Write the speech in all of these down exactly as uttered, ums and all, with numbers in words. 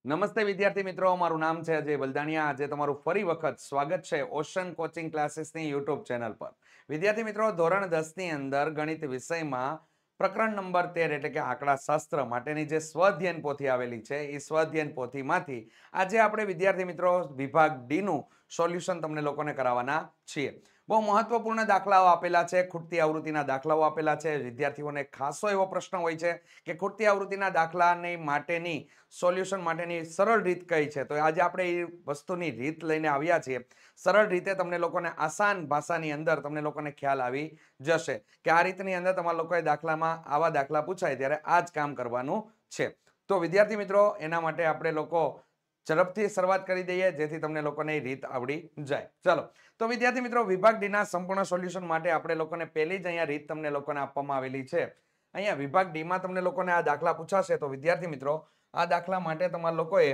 નમસ્તે વિદ્યાર્થી મિત્રો, મારું નામ છે અજય બલદાણિયા. આજે તમારું ફરી વખત સ્વાગત છે ઓશન કોચિંગ ક્લાસીસની યુટ્યુબ ચેનલ પર. વિદ્યાર્થી મિત્રો, ધોરણ દસ ની અંદર ગણિત વિષયમાં પ્રકરણ નંબર તેર એટલે કે આંકડા શાસ્ત્ર માટેની જે સ્વઅધ્યયન પોથી આવેલી છે એ સ્વઅધ્યયન પોથીમાંથી આજે આપણે વિદ્યાર્થી મિત્રો વિભાગ ડી નું સોલ્યુશન તમને લોકોને કરાવવાના છીએ. બહુ મહત્વપૂર્ણ દાખલાઓ આપેલા છે, ખૂટતી આવૃત્તિના દાખલાઓ આપેલા છે. વિદ્યાર્થીઓને ખાસો એવો પ્રશ્ન હોય છે કે ખૂટતી આવૃત્તિના દાખલાની માટેની સોલ્યુશન માટેની સરળ રીત કઈ છે. તો આજે આપણે એ વસ્તુની રીત લઈને આવ્યા છીએ. સરળ રીતે તમને લોકોને આસાન ભાષાની અંદર તમને લોકોને ખ્યાલ આવી જશે કે આ રીતની અંદર તમારા લોકોએ દાખલામાં આવા દાખલા પૂછાય ત્યારે આ જ કામ કરવાનું છે. તો વિદ્યાર્થી મિત્રો, એના માટે આપણે લોકો ઝડપથી શરૂઆત કરી દઈએ જેથી તમને લોકોને રીત આવડી જાય. ચલો, તો વિદ્યાર્થી મિત્રો, વિભાગ ડી ના સંપૂર્ણ સોલ્યુશન માટે આપણે લોકોને પહેલી જ અહીંયા રીત તમને લોકોને આપવામાં આવેલી છે. અહીંયા વિભાગ ડી માં તમને લોકોને આ દાખલા પૂછાશે. તો વિદ્યાર્થી મિત્રો, આ દાખલા માટે તમારા લોકોએ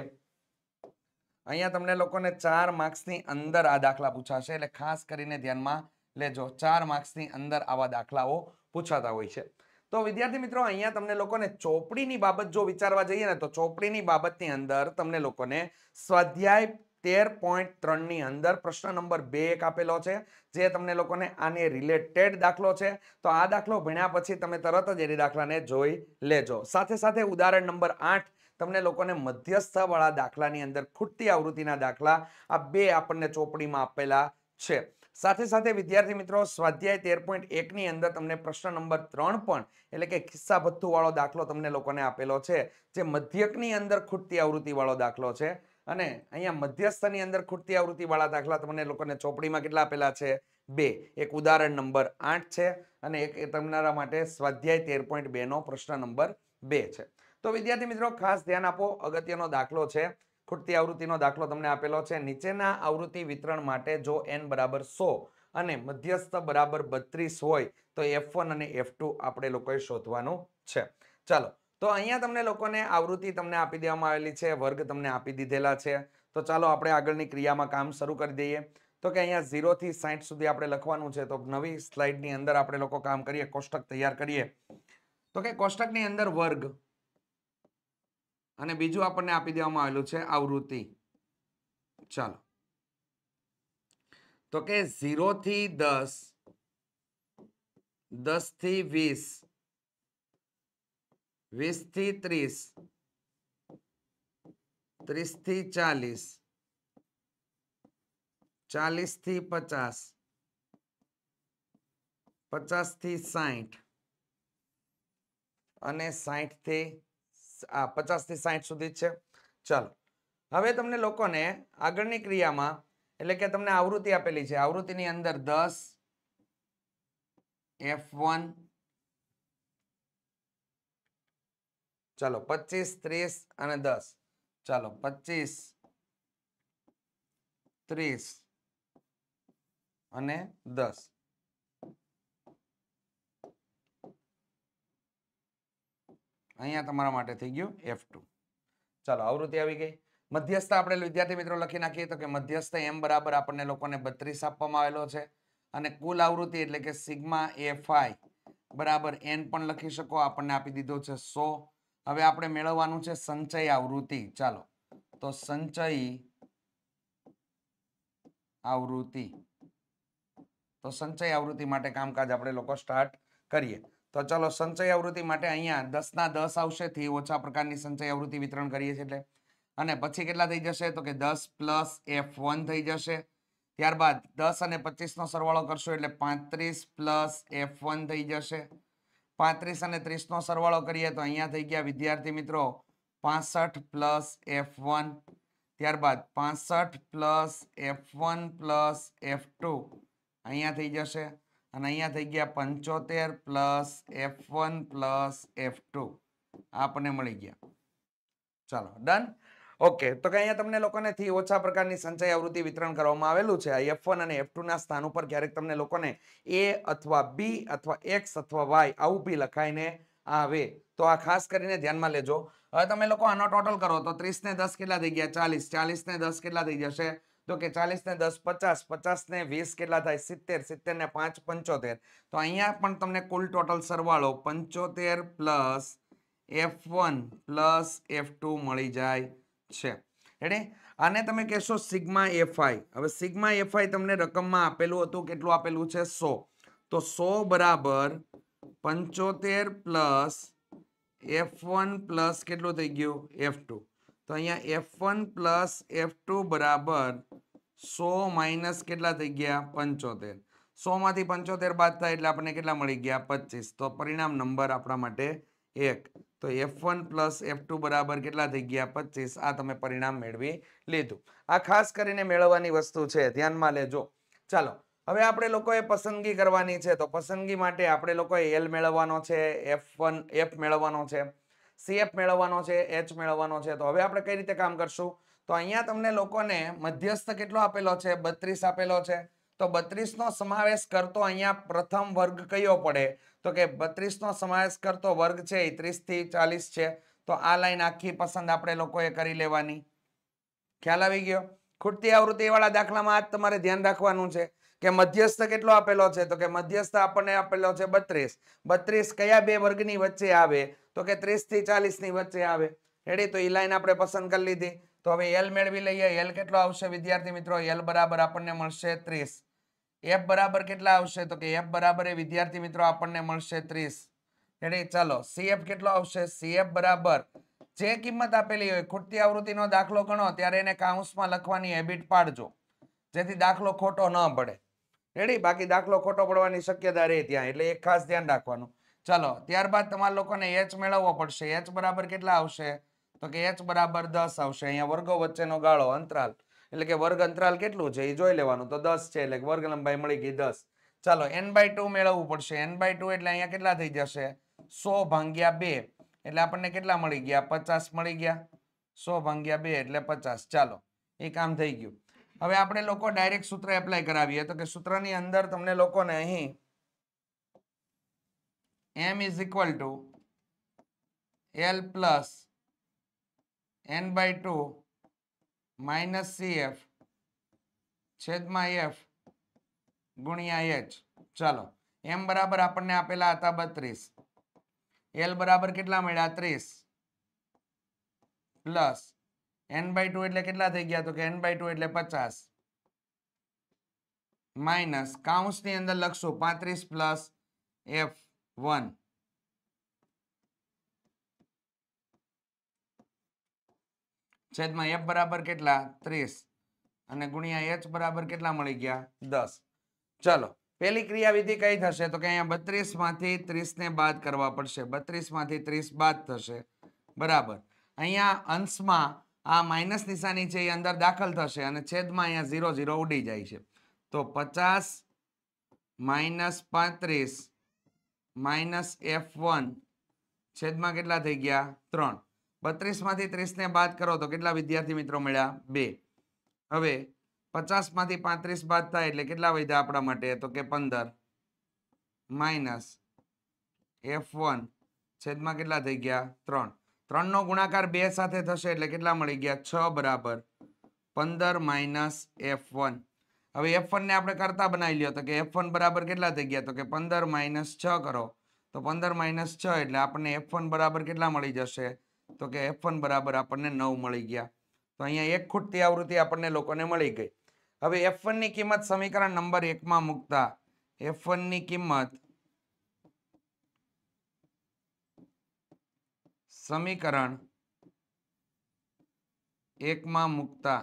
અહીંયા તમને લોકોને ચાર માર્ક્સની અંદર આ દાખલા પૂછાશે એટલે ખાસ કરીને ધ્યાનમાં લેજો. ચાર માર્ક્સની અંદર આવા દાખલાઓ પૂછાતા હોય છે. તો વિદ્યાર્થી મિત્રો, અહીંયા તમને લોકોને ચોપડીની બાબત જો વિચારવા જઈએ ને તો ચોપડીની બાબતની અંદર તમને લોકોને સ્વાધ્યાય તેર પોઈન્ટ ત્રણ ની અંદર પ્રશ્ન નંબર બે એક આપેલો છે જે તમને લોકોને આને રિલેટેડ દાખલો છે. તો આ દાખલો ભણ્યા પછી તમે તરત જ એ દાખલાને જોઈ લેજો. સાથે સાથે ઉદાહરણ નંબર આઠ તમને લોકોને મધ્યસ્થ વાળા દાખલાની અંદર ખૂટતી આવૃત્તિના દાખલા આ બે આપણને ચોપડીમાં આપેલા છે. સાથે સાથે વિદ્યાર્થી મિત્રો, સ્વાધ્યાય તેર પોઈન્ટ એક ની અંદર તમને પ્રશ્ન નંબર ત્રણ પણ એટલે કે ખિસ્સા ભથ્થુ વાળો દાખલો તમને લોકોને આપેલો છે જે મધ્યકની અંદર ખૂટતી આવૃત્તિ વાળો દાખલો છે. અને અહીંયા મધ્યસ્થની અંદર ખૂટતી આવૃત્તિ વાળા દાખલા તમને લોકોને ચોપડીમાં કેટલા આપેલા છે? બે. એક ઉદાહરણ નંબર આઠ છે અને એક તમારા માટે સ્વાધ્યાય તેર પોઈન્ટ બે નો પ્રશ્ન નંબર બે છે. તો વિદ્યાર્થી મિત્રો, ખાસ ધ્યાન આપો. અગત્યનો દાખલો છે. ખૂટતી આવૃત્તિનો દાખલો તમને આપેલો છે. નીચેના આવૃત્તિ વિતરણ માટે જો n બરાબર સો અને મધ્યસ્થ બરાબર બત્રીસ હોય તો એફ વન અને એફ ટુ આપણે લોકોએ શોધવાનું છે. ચાલો, તો અહીંયા તમને લોકોને આવૃત્તિ તમને આપી દેવામાં આવેલી છે, વર્ગ તમને આપી દીધેલા છે. તો ચાલો આપણે આગળની ક્રિયામાં કામ શરૂ કરી દઈએ. તો કે અહીંયા ઝીરો થી સાઠ સુધી આપણે લખવાનું છે. તો નવી સ્લાઇડની અંદર આપણે લોકો કામ કરીએ, કોષ્ટક તૈયાર કરીએ. તો કે કોષ્ટકની અંદર વર્ગ અને બીજું આપણને આપી દેવામાં આવેલું છે આવૃત્તિ. ચાલો, તો કે ઝીરો થી દસ, દસ થી વીસ, વીસ થી ત્રીસ, ત્રીસ થી ચાલીસ, ચાલીસ થી પચાસ, પચાસ થી સાઠ અને સાઠ થી આ પચાસ થી સાઠ સુધી છે. ચાલો, હવે તમને લોકોને આગળની ક્રિયામાં એટલે કે તમને આવૃત્તિ આપેલી છે. આવૃત્તિની અંદર દસ, એફ વન, ચાલો પચીસ, ત્રીસ અને દસ. ચાલો, પચીસ, ત્રીસ અને દસ. અહીંયા તમારા માટે થઈ ગયું એફ ટુ. ચાલો, આવૃત્તિ આવી ગઈ. મધ્યસ્થ આપણે વિદ્યાર્થી મિત્રો લખી નાખીએ. તો કે મધ્યસ્થ એમ બરાબર આપણને લોકોને બત્રીસ આપવામાં આવેલો છે અને કુલ આવૃત્તિ એટલે કે સિગ્મા એફ આઈ બરાબર એન પણ લખી શકો, આપણને આપી દીધો છે સો. હવે આપણે મેળવવાનું છે સંચય આવૃત્તિ. ચાલો, તો સંચય આવૃત્તિ. તો સંચય આવૃત્તિ માટે કામકાજ આપણે લોકો સ્ટાર્ટ કરીએ. તો ચલો, સંચય આવૃત્તિ માટે અહીંયા દસ ના દસ આવશે, થી ઓછા પ્રકારની સંચય આવૃત્તિ વિતરણ કરીએ છીએ એટલે. અને પછી કેટલા થઈ જશે? તો કે દસ પ્લસ એફ વન થઈ જશે. ત્યારબાદ દસ અને પચીસ નો સરવાળો કરશો એટલે પાંત્રીસ પ્લસ એફ વન થઈ જશે. પાંત્રીસ અને ત્રીસ નો સરવાળો કરીએ તો અહીંયા થઈ ગયા વિદ્યાર્થી મિત્રો પાસઠ પ્લસ એફ વન. ત્યારબાદ પાસઠ plus F one plus F two અહીંયા થઈ જશે. અને અહીંયા થઈ ગયા પંચોતેર plus F one plus F two. આપણને મળી ગયા. ચાલો, ડન. ઓકે, તો કે અહીંયા તમને લોકોને થી ઓછા પ્રકારની સંચય આવૃત્તિ વિતરણ કરવામાં આવેલું છે. આ એફ વન અને એફ ટુ ના સ્થાન ઉપર ક્યારેક તમને લોકોને એ અથવા બી અથવા એક્સ અથવા વાય આવું બી લખાઈને આવે. તો આ ખાસ કરીને ધ્યાનમાં લેજો. હવે તમે લોકો આનો ટોટલ કરો તો ત્રીસ ને દસ કેટલા થઈ ગયા? ચાલીસ. ચાલીસ ને દસ કેટલા થઈ જશે? તો કે ચાલીસ ને દસ પચાસ, પચાસ ને વીસ કેટલા થાય? સિત્તેર, સિત્તેર ને પાંચ પંચોતેર. તો અહીંયા પણ તમને કુલ ટોટલ સરવાળો પંચોતેર plus F one plus F two મળી જાય છે રેડી આને તમે કહેશો સિગ્મા એફઆઈ હવે સિગ્મા એફઆઈ તમને રકમમાં આપેલું હતું કેટલું આપેલું છે સો તો સો બરાબર પંચોતેર પ્લસ એફ વન પ્લસ કેટલું થઈ ગયું એફ ટુ તો અહીંયા F one plus F two બરાબર સો માઇનસ કેટલા થઈ ગયા પંચોતેર સો માંથી પંચોતેર બાદ થાય એટલે આપણને કેટલા મળી ગયા પચીસ તો પરિણામ નંબર આપણા માટે એક તો F one plus F two બરાબર કેટલા થઈ ગયા પચીસ આ તમે પરિણામ મેળવી લીધું આ ખાસ કરીને મેળવવાની વસ્તુ છે ધ્યાનમાં લેજો ચાલો હવે આપણે લોકોએ પસંદગી કરવાની છે તો પસંદગી માટે આપણે લોકોએ એલ મેળવવાનો છે એફ વન એફ મેળવવાનો છે સીએફ મેળવવાનો છે એચ મેળવવાનો છે તો હવે આપણે કઈ રીતે કામ કરશું તો અહીંયા તમને લોકોને મધ્યસ્થ કેટલો આપેલો છે બત્રીસ આપેલો છે તો બત્રીસ નો સમાવેશ કરતો અહીંયા પ્રથમ વર્ગ કયો પડે તો કે બત્રીસ નો સમાવેશ કરતો વર્ગ છે એ ત્રીસ થી ચાલીસ છે તો આ લાઈન આખી પસંદ આપણે લોકોએ કરી લેવાની ખ્યાલ આવી ગયો ખૂટતી આવૃત્તિ વાળા દાખલામાં આજ તમારે ધ્યાન રાખવાનું છે કે મધ્યસ્થ કેટલો આપેલો છે તો કે મધ્યસ્થ આપણને આપેલો છે બત્રીસ બત્રીસ કયા બે વર્ગની વચ્ચે આવે તો કે ત્રીસ થી ચાલીસ ની વચ્ચે આવે રેડી તો એ લાઈન આપણે પસંદ કરી લીધી તો હવે એલ મેળવી લઈએ એલ કેટલો આવશે વિદ્યાર્થી મિત્રો એલ બરાબર આપણને મળશે ત્રીસ એફ બરાબર કેટલા આવશે તો કે એફ બરાબર એ વિદ્યાર્થી મિત્રો આપણને મળશે ત્રીસ રેડી ચાલો સીએફ કેટલો આવશે સીએફ બરાબર જે કિંમત આપેલી હોય ખૂટતી આવૃત્તિનો દાખલો ગણો ત્યારે એને કાઉન્સમાં લખવાની હેબિટ પાડજો જેથી દાખલો ખોટો ન પડે રેડી બાકી દાખલો ખોટો પડવાની શક્યતા રહે ત્યાં એટલે એક ખાસ ધ્યાન રાખવાનું ચાલો ત્યારબાદ તમારા લોકોને એચ મેળવવો પડશે એચ બરાબર કેટલા આવશે તો કે એચ બરાબર દસ આવશે અહીંયા વર્ગો વચ્ચેનો ગાળો અંતરાલ એટલે કે વર્ગ અંતરાલ કેટલું છે એ જોઈ લેવાનું તો દસ છે એટલે વર્ગ લંબાઈ મળી ગઈ દસ ચાલો એન બાય ટુ મેળવવું પડશે એન બાય ટુ એટલે અહીંયા કેટલા થઈ જશે સો ભાંગ્યા બે એટલે આપણને કેટલા મળી ગયા પચાસ મળી ગયા સો ભાંગ્યા બે એટલે પચાસ ચાલો એ કામ થઈ ગયું હવે આપણે લોકો ડાયરેક્ટ સૂત્ર એપ્લાય કરાવીએ તો કે સૂત્રની અંદર તમને લોકોને અહીં m is equal to L plus n by two minus CF છેદમાં એફ ગુણ્યા એચ ચાલો એમ બરાબર આપણને આપેલા હતા બત્રીસ એલ બરાબર કેટલા મળ્યા ત્રીસ પ્લસ એન બાય ટુ એટલે કેટલા થઈ ગયા તો કે એન બાય ટુ એટલે પચાસ માઇનસ કાઉન્સની અંદર લખશું પાંત્રીસ પ્લસ એફ વન છેદમાં એફ બરાબર કેટલા ત્રીસ અને ગુણ્યા એચ બરાબર કેટલા મળી ગયા દસ ચલો પેલી ક્રિયાવિધિ કઈ થશે તો કે અહીંયા બત્રીસ માંથી ત્રીસ ને બાદ કરવા પડશે બત્રીસ માંથી ત્રીસ બાદ થશે બરાબર અહીંયા અંશમાં આ માઇનસ નિશાની છે એ અંદર દાખલ થશે અને છેદમાં અહીંયા ઝીરો ઝીરો ઉડી જાય છે તો પચાસ માઇનસ પાંત્રીસ માઇનસ એફ વન છેદમાં કેટલા થઈ ગયા ત્રણ બત્રીસ માંથી ત્રીસ ને બાદ કરો તો કેટલા વિદ્યાર્થી મિત્રો મળ્યા બે હવે પચાસ માંથી પાંત્રીસ બાદ થાય એટલે કેટલા વધ્યા આપણા માટે તો કે પંદર માઇનસ એફ વન છેદમાં કેટલા થઈ ગયા ત્રણ ત્રણ નો ગુણાકાર બે સાથે થશે એટલે કેટલા મળી ગયા છ બરાબર પંદર માઇનસ એફ વન હવે એફ વન ને આપણે કરતા બનાવી લ્યો તો કે એફ વન બરાબર કેટલા થઈ ગયા તો કે પંદર માઇનસ છ કરો તો પંદર માઇનસ છ એટલે આપણને એફ વન બરાબર કેટલા મળી જશે તો કે એફ વન બરાબર આપણને નવ મળી ગયા તો અહીંયા એક ખૂટતી આવૃત્તિ આપણને લોકોને મળી ગઈ હવે એફ વન ની કિંમત સમીકરણ નંબર એક માં મૂકતા એફ વન ની કિંમત સમીકરણ એક માં મૂકતા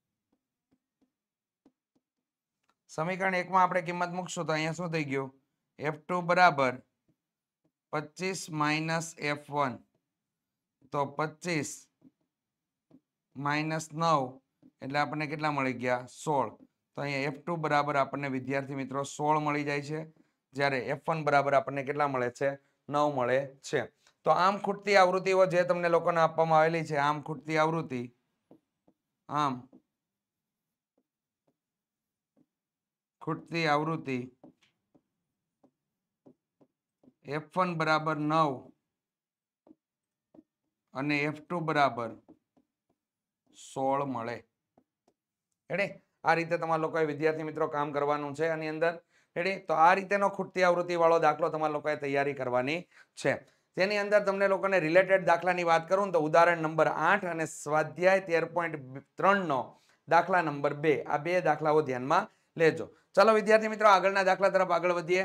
સમીકરણ એક માં આપણે કિંમત મૂકશું તો અહીંયા શું થઈ ગયું એફ ટુ બરાબર પચીસ માઇનસ એફ વન તો પચીસ માઇનસ નવ એટલે આપણને કેટલા મળી ગયા સોળ તો અહીંયા એફ ટુ બરાબર આપણને વિદ્યાર્થી મિત્રો સોળ મળી જાય છે જ્યારે એફ વન બરાબર આપણને કેટલા મળે છે નવ મળે છે તો આમ ખૂટતી આવૃત્તિઓ જે તમને લોકોને આપવામાં આવેલી છે આમ ખૂટતી આવૃત્તિ આમ ખૂટતી આવૃત્તિ એફ વન બરાબર નવ અને એફ ટુ બરાબર સોળ મળે રેડી આ રીતે તમારા લોકોએ વિદ્યાર્થી મિત્રો કામ કરવાનું છે આની અંદર રેડી તો આ રીતેનો ખૂટતી આવૃત્તિ વાળો દાખલો તમારા લોકોએ તૈયારી કરવાની છે જેની અંદર તમને લોકોને રિલેટેડ દાખલાની વાત કરું તો ઉદાહરણ નંબર આઠ અને સ્વાધ્યાય તેર પોઈન્ટ ત્રણ નો દાખલા નંબર બે, આ બે દાખલાઓ ધ્યાનમાં લેજો. ચલો વિદ્યાર્થી મિત્રો આગળના દાખલા તરફ આગળ વધીએ.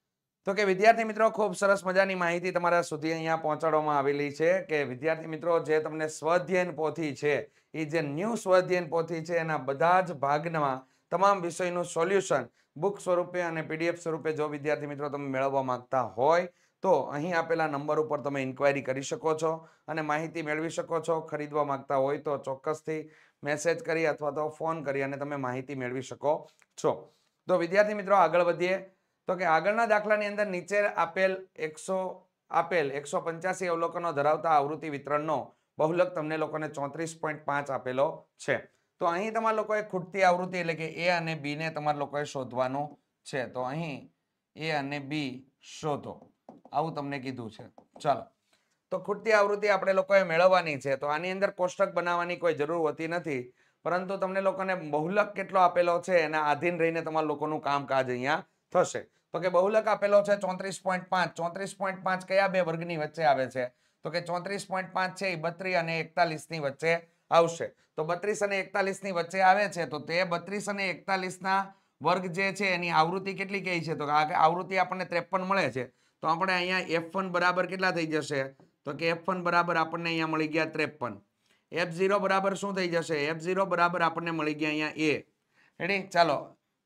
તો કે વિદ્યાર્થી મિત્રો ખૂબ સરસ મજાની માહિતી તમારા સુધી અહીંયા પહોંચાડવામાં આવેલી છે કે વિદ્યાર્થી મિત્રો જે તમને સ્વઅધ્યયન પોથી છે એ જે ન્યૂ સ્વઅધ્યયન પોથી છે એના બધા જ ભાગમાં તમામ વિષયનું સોલ્યુશન બુક સ્વરૂપે અને પીડીએફ સ્વરૂપે જો વિદ્યાર્થી મિત્રો તમે મેળવવા માંગતા હોય તો અહીં આપેલા નંબર ઉપર તમે ઇન્ક્વાયરી કરી શકો છો અને માહિતી મેળવી શકો છો. ખરીદવા માંગતા હોય તો ચોક્કસથી મેસેજ કરી અથવા તો ફોન કરી અને તમે માહિતી મેળવી શકો છો. તો વિદ્યાર્થી મિત્રો આગળ વધીએ. તો કે આગળના દાખલાની અંદર નીચે આપેલ એકસો આપેલ એકસો પંચ્યાસી અવલોકનો ધરાવતા આવૃત્તિ વિતરણનો બહુલક તમને લોકોને ચોત્રીસ પોઈન્ટ પાંચ આપેલો છે. તો અહીં તમારા લોકોએ ખૂટતી આવૃત્તિ એટલે કે એ અને બી ને તમારા લોકોએ શોધવાનું છે. તો અહીં એ અને બી શોધો આવું તમને કીધું છે. ચાલો તો ખૂટતી આવૃત્તિ આપણે લોકોએ મેળવવાની છે. તો આની અંદર કોષ્ટક બનાવવાની કોઈ જરૂર હોતી નથી, પરંતુ તમને લોકોને બહુલક કેટલો આપેલો છે એના આધીન રહીને તમારા લોકોનું કામકાજ અહીંયા થશે. તો કે બહુલક આપેલો છે ચોત્રીસ પોઈન્ટ પાંચ. ચોત્રીસ પોઈન્ટ પાંચ કયા બે વર્ગની વચ્ચે આવે છે? તો કે ચોત્રીસ પોઈન્ટ પાંચ છે એ બત્રીસ અને એકતાલીસ ની વચ્ચે આવશે. તો બત્રીસ અને એકતાલીસ ની વચ્ચે આવે છે તો તે બત્રીસ અને એકતાલીસ ના વર્ગ જે છે એની આવૃત્તિ કેટલી કહી છે? તો આવૃત્તિ આપણને ત્રેપન મળે છે. તો આપણે અહીંયા એફ વન બરાબર કેટલા થઈ જશે? તો કે એફ વન બરાબર આપણને અહીંયા મળી ગયા ત્રેપન. એફ ઝીરો બરાબર શું થઈ જશે? એફ ઝીરો બરાબર આપણને મળી ગયા અહીંયા એ. રેડી? ચાલો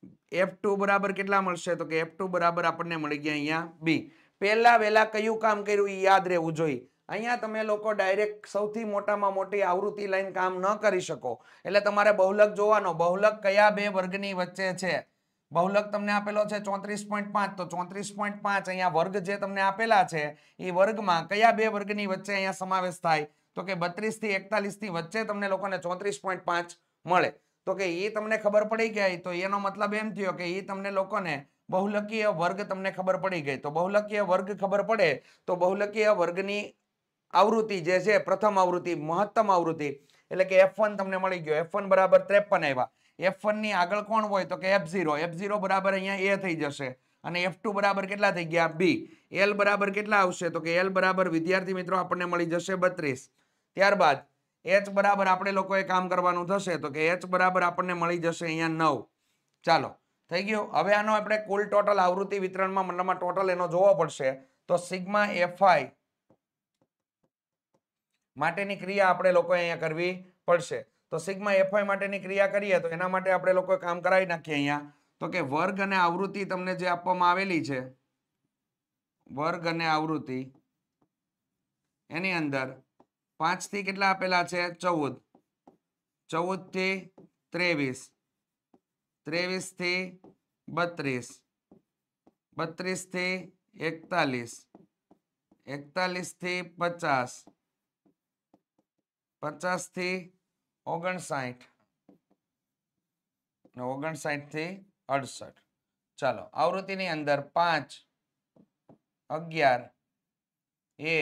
એફ ટુ બરાબર કેટલા મળશે? તો કે એફ ટુ બરાબર આપણને મળી ગયા અહીંયા બી. પહેલા વહેલા કયું કામ કર્યું એ યાદ રહેવું જોઈએ. અહીંયા તમે લોકો ડાયરેક્ટ સૌથી મોટામાં મોટી આવૃત્તિ લઈને કામ ન કરી શકો. એટલે તમારે બહુલક જોવાનો. બહુલક કયા બે વર્ગની વચ્ચે છે? બહુલક તમને આપેલો છે ચોત્રીસ પોઈન્ટ પાંચ. તો ચોત્રીસ પોઈન્ટ પાંચ અહીંયા વર્ગ જે તમને આપેલા છે એ વર્ગમાં કયા બે વર્ગની વચ્ચે અહીંયા સમાવેશ થાય? તો કે બત્રીસ થી એકતાલીસ ની વચ્ચે તમને લોકોને ચોત્રીસ પોઈન્ટ પાંચ મળે. તો કે એ તમને ખબર પડી ગઈ તો એનો મતલબ એમ થયો કે એ તમને લોકોને બહુલકીય વર્ગ તમને ખબર પડી ગઈ. તો બહુલકીય વર્ગ ખબર પડે તો બહુલકીય વર્ગની આવૃત્તિ જે છે પ્રથમ આવૃત્તિ મહત્તમ આવૃત્તિ એટલે કે એફ વન તમને મળી ગયો. એફ વન બરાબર ત્રેપન આવ્યા. એફ વન ની આગળ કોણ હોય? તો કે એફ ઝીરો. એફ ઝીરો બરાબર અહીંયા એ થઈ જશે અને એફ ટુ બરાબર કેટલા થઈ ગયા? બી. એલ બરાબર કેટલા આવશે? તો કે એલ બરાબર વિદ્યાર્થી મિત્રો આપણને મળી જશે બત્રીસ. ત્યારબાદ એચ બરાબર આપણે લોકોએ કામ કરવાનું થશે. તો કે એચ બરાબર આપણને મળી જશે અહીંયા નવ. ચાલો થઈ ગયું. હવે આનો આપણે કુલ ટોટલ આવૃત્તિ વિતરણમાં મતલબમાં ટોટલ એનો જોવો પડશે. તો સિગ્મા એફઆઈ માટેની ક્રિયા આપણે લોકોએ અહીંયા કરવી પડશે. તો સિગ્મા એફઆઈ માટેની ક્રિયા કરીએ તો એના માટે આપણે લોકો કામ કરાવી નાખીએ અહીંયા. તો કે વર્ગ અને આવૃત્તિ તમને જે આપવામાં આવેલી છે વર્ગ અને આવૃત્તિ એની અંદર પાંચ થી કેટલા આપેલા છે? ચૌદ. ચૌદ થી ત્રેવીસ. ત્રેવીસ થી બત્રીસ. બત્રીસ થી એકતાલીસ. એકતાલીસ થી પચાસ. પચાસ થી ઓગણસાઠ. ઓગણસાઠ થી અડસઠ. ચાલો આવૃત્તિની અંદર પાંચ, અગિયાર, એ,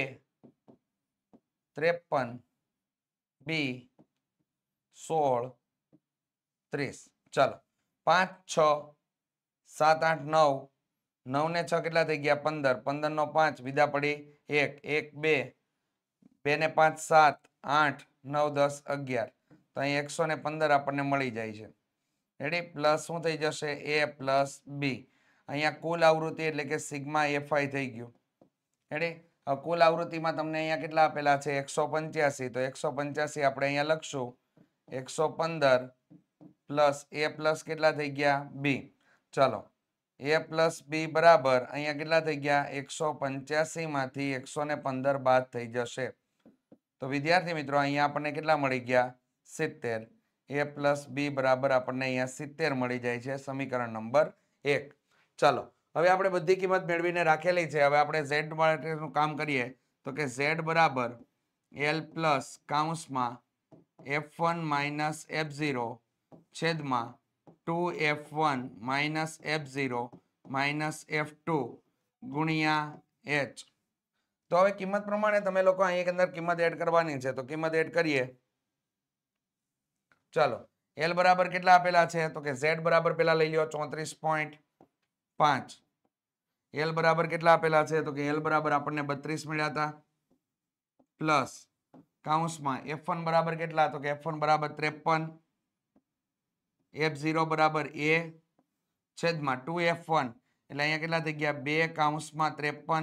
ત્રેપન, બી, સોળ, ત્રીસ. ચાલો પાંચ, છ, સાત, આઠ, નવ. નવ ને છ કેટલા થઈ ગયા? પંદર. પંદર નો પાંચ વિદા પડી એક. એક, બે. બે ને પાંચ સાત, આઠ, નવ, દસ, અગિયાર. તો અહીં એકસો ને પંદર આપણને મળી જાય છે. રેડી? પ્લસ શું થઈ જશે? A plus B. અહીંયા કુલ આવૃત્તિ એટલે કે સિગ્મા એફઆઈ થઈ ગયું. રેડી? કુલ આવૃત્તિમાં તમને અહીંયા કેટલા આપેલા છે? એકસો પંચ્યાસી. તો એકસો પંચ્યાસી આપણે અહીંયા લખશું. એકસો પંદર પ્લસ એ પ્લસ કેટલા થઈ ગયા? બી. ચાલો એ પ્લસ બી બરાબર અહીંયા કેટલા થઈ ગયા? એકસો પંચ્યાસી માંથી એકસો ને પંદર બાદ થઈ જશે. તો વિદ્યાર્થી મિત્રો અહીંયા આપણને કેટલા મળી ગયા? સિત્તેર. એ પ્લસ બી બરાબર આપણને અહીંયા સિત્તેર મળી જાય છે. સમીકરણ નંબર એક. ચાલો હવે આપણે બધી કિંમત મેળવીને રાખેલી છે. હવે આપણે ઝેડ માટેનું કામ કરીએ. તો કે ઝેડ બરાબર એલ પ્લસ કાઉન્સમાં F one minus F zero છેદમાં two F one minus F zero minus F two ગુણ્યા એચ. તો હવે કિંમત પ્રમાણે તમે લોકો અહીં અંદર કિંમત એડ કરવાની છે. તો કિંમત એડ કરીએ. ચાલો એલ બરાબર કેટલા આપેલા છે? તો કે ઝેડ બરાબર પેલા લઈ લ્યો ચોત્રીસ પોઈન્ટ પાંચ. એલ બરાબર કેટલા આપેલા છે તો કે એલ બરાબર આપણને બત્રીસ મળ્યા હતા પ્લસ કાઉન્સમાં એફ વન બરાબર કેટલા તો કે એફ વન બરાબર ત્રેપન એફ ઝીરો બરાબર એ છેદમાં ટુ એફ વન એટલે અહીંયા કેટલા થઈ ગયા બે કાઉન્સમાં ત્રેપન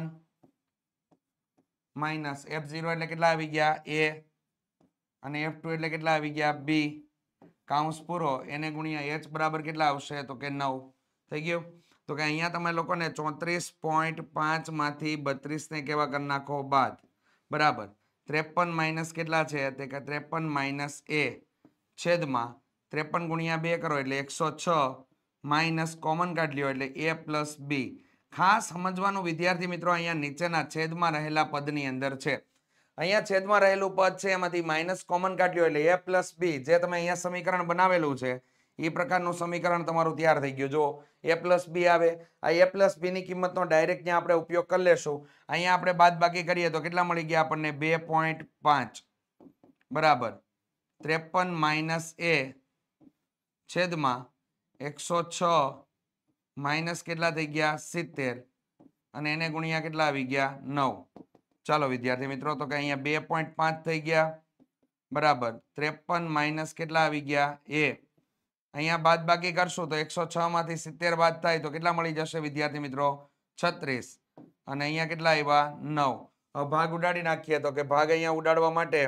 માઇનસ એફ ઝીરો એટલે કેટલા આવી ગયા એ અને એફ ટુ એટલે કેટલા આવી ગયા બી કાઉન્સ પૂરો એને ગુણ્યા એચ બરાબર કેટલા આવશે તો કે નવ થઈ ગયું તો કે અહીંયા તમે લોકોને ચોત્રીસ પોઈન્ટ પાંચ માંથી બત્રીસ ને કેવા કરી નાખો બાદ બરાબર ત્રેપન માઇનસ કેટલા છે તે કે ત્રેપન માઇનસ એ છેદમાં ત્રેપન ગુણ્યા બે કરો એટલે એકસો છ માઇનસ કોમન કાઢી લ્યો એટલે એ પ્લસ બી ખાસ સમજવાનું વિદ્યાર્થી મિત્રો અહીંયા નીચેના છેદમાં રહેલા પદની અંદર છે અહીંયા છેદમાં રહેલું પદ છે એમાંથી માઇનસ કોમન કાઢ્યો એટલે એ પ્લસ બી જે તમે અહીંયા સમીકરણ બનાવેલું છે એ પ્રકારનું સમીકરણ તમારું તૈયાર થઈ ગયું જો એ પ્લસ બી આવે આ એ પ્લસ બી ની કિંમતનો ડાયરેક્ટ ત્યાં આપણે ઉપયોગ કરી લેશું અહીંયા આપણે બાદ બાકી કરીએ તો કેટલા મળી ગયા આપણને બે પોઈન્ટ પાંચ બરાબર ત્રેપન માઇનસ એ છેદમાં એકસો છ માઇનસ કેટલા થઈ ગયા સિત્તેર અને એને ગુણ્યા કેટલા આવી ગયા નવ ચાલો વિદ્યાર્થી મિત્રો તો કે અહીંયા બે પોઈન્ટ પાંચ થઈ ગયા બરાબર ત્રેપન માઇનસ કેટલા આવી ગયા એ અહીંયા બાદ બાકી કરશું તો એકસો છ માંથી સિત્તેર બાદ થાય તો કેટલા મળી જશે વિદ્યાર્થી મિત્રો છત્રીસ અને અહીંયા કેટલા આવ્યા નવ હવે ભાગ ઉડાડી નાખીએ તો કે ભાગ અહીંયા ઉડાડવા માટે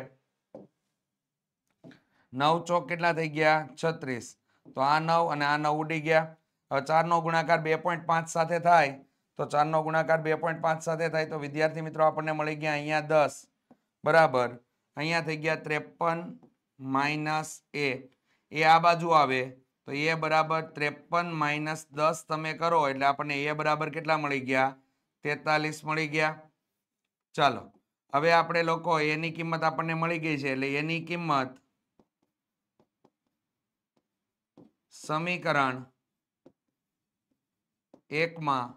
નવ ચોક કેટલા થઈ ગયા છત્રીસ તો આ નવ અને આ નવ ઉડી ગયા હવે ચાર નો ગુણાકાર બે પોઈન્ટ પાંચ સાથે થાય તો ચાર નો ગુણાકાર બે પોઈન્ટ પાંચ સાથે થાય તો વિદ્યાર્થી મિત્રો આપણને મળી ગયા અહીંયા દસ બરાબર અહીંયા થઈ ગયા ત્રેપન માઇનસ એ એ આ બાજુ આવે તો એ બરાબર ત્રેપન માઇનસ દસ તમે કરો એટલે આપણને એ બરાબર કેટલા મળી ગયા તેતાલીસ મળી ગયા ચાલો હવે આપણે લોકો એની કિંમત આપણને મળી ગઈ છે એટલે એની કિંમત સમીકરણ એકમાં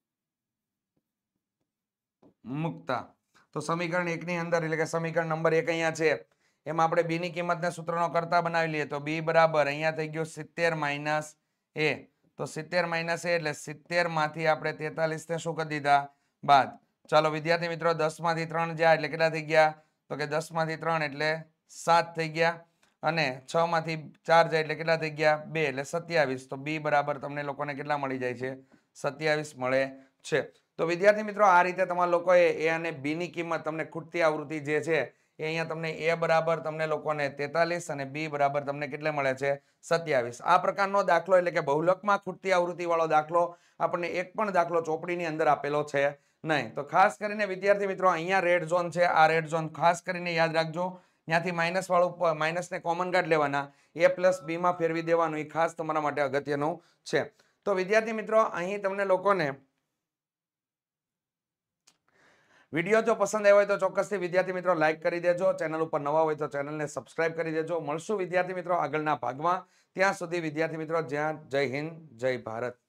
મૂકતા તો સમીકરણ એક ની અંદર એટલે કે સમીકરણ નંબર એક અહીંયા છે એમાં આપણે બી ની કિંમતને સૂત્રનો કરતા બનાવી લઈએ તો બી બરાબર અહીંયા થઈ ગયું સિત્તેર માઇનસ એ તો સિત્તેર માઇનસ એ એટલે સિત્તેર માંથી આપણે તેતાલીસ ને શું કરી દીધા બાદ ચાલો વિદ્યાર્થી મિત્રો દસ માંથી ત્રણ જાય એટલે કેટલા થઈ ગયા તો કે દસ માંથી ત્રણ એટલે સાત થઈ ગયા અને છ માંથી ચાર જાય એટલે કેટલા થઈ ગયા બે એટલે સત્યાવીસ તો બી બરાબર તમને લોકોને કેટલા મળી જાય છે સત્યાવીસ મળે છે તો વિદ્યાર્થી મિત્રો આ રીતે તમારા લોકોએ એ અને બી ની કિંમત તમને ખૂટતી આવૃત્તિ જે છે એ અહીંયા તમને એ બરાબર તમને લોકોને તેતાલીસ અને બી બરાબર તમને કેટલે મળે છે સત્યાવીસ આ પ્રકારનો દાખલો એટલે કે બહુલકમાં ખૂટતી આવૃત્તિ વાળો દાખલો આપણને એક પણ દાખલો ચોપડીની અંદર આપેલો છે નહીં તો ખાસ કરીને વિદ્યાર્થી મિત્રો અહીંયા રેડ ઝોન છે આ રેડ ઝોન ખાસ કરીને યાદ રાખજો ત્યાંથી માઇનસ વાળું માઇનસ ને કોમન કાઢ લેવાના એ પ્લસ બી માં ફેરવી દેવાનું એ ખાસ તમારા માટે અગત્યનું છે તો વિદ્યાર્થી મિત્રો અહીં તમને લોકોને વિડીયો જો પસંદ આવ્યો હોય તો ચોક્કસથી વિદ્યાર્થી મિત્રો લાઈક કરી દેજો ચેનલ ઉપર નવા હોય તો ચેનલને સબસ્ક્રાઇબ કરી દેજો મળશું વિદ્યાર્થી મિત્રો આગળના ભાગમાં ત્યાં સુધી વિદ્યાર્થી મિત્રો જ્યાં જય હિન્દ જય ભારત